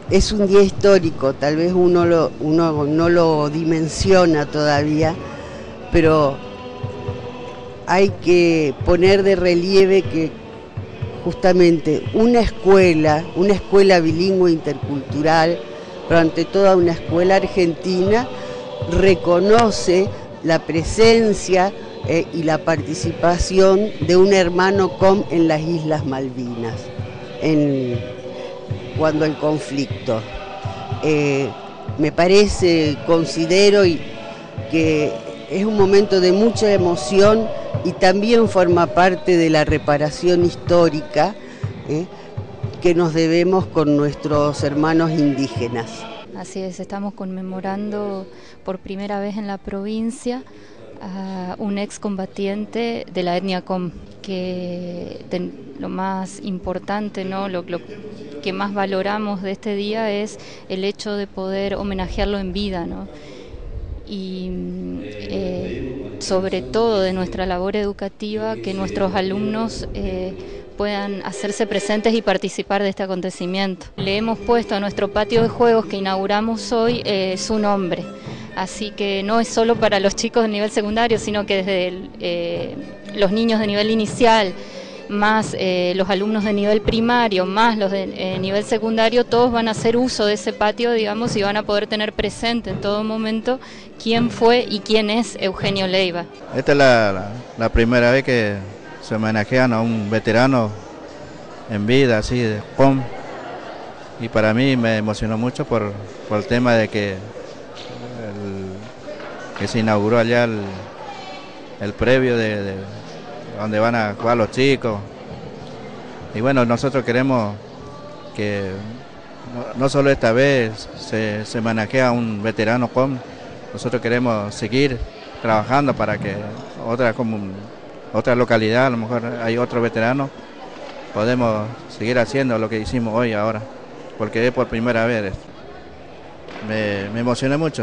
Es un día histórico, tal vez uno no lo dimensiona todavía, pero hay que poner de relieve que justamente una escuela bilingüe intercultural, pero ante todo una escuela argentina, reconoce la presencia y la participación de un hermano COM en las Islas Malvinas, cuando el conflicto. Me parece, considero que es un momento de mucha emoción y también forma parte de la reparación histórica que nos debemos con nuestros hermanos indígenas. Así es, estamos conmemorando por primera vez en la provincia a un excombatiente de la etnia COM, que lo más importante, ¿no? Lo que más valoramos de este día es el hecho de poder homenajearlo en vida, ¿no? Y sobre todo de nuestra labor educativa, que nuestros alumnos puedan hacerse presentes y participar de este acontecimiento. Le hemos puesto a nuestro patio de juegos que inauguramos hoy su nombre, así que no es solo para los chicos de nivel secundario, sino que desde los niños de nivel inicial, más los alumnos de nivel primario, más los de nivel secundario, todos van a hacer uso de ese patio, digamos, y van a poder tener presente en todo momento quién fue y quién es Eugenio Leiva. Esta es la primera vez que se homenajean a un veterano en vida, así de COM, y para mí me emocionó mucho por el tema de que se inauguró allá el previo de donde van a jugar los chicos. Y bueno, nosotros queremos que no solo esta vez se homenajea a un veterano COM, nosotros queremos seguir trabajando para que otra localidad, a lo mejor hay otro veterano, podemos seguir haciendo lo que hicimos hoy ahora, porque es por primera vez. Me emocioné mucho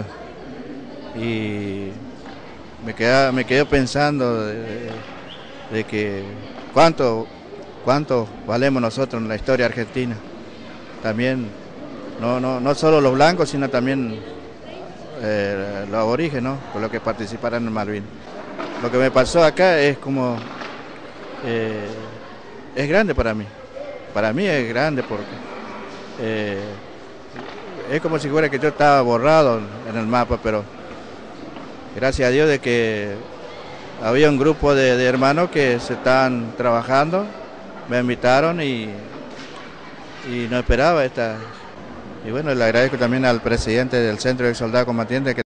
y me quedé pensando de que cuánto valemos nosotros en la historia argentina. También, no solo los blancos, sino también los aborígenes, ¿no? Por lo que participaron en Malvinas. Lo que me pasó acá es como, es grande para mí es grande porque es como si fuera que yo estaba borrado en el mapa, pero gracias a Dios de que había un grupo de hermanos que se estaban trabajando, me invitaron y no esperaba esta. Y bueno, le agradezco también al presidente del Centro de Soldado Combatiente que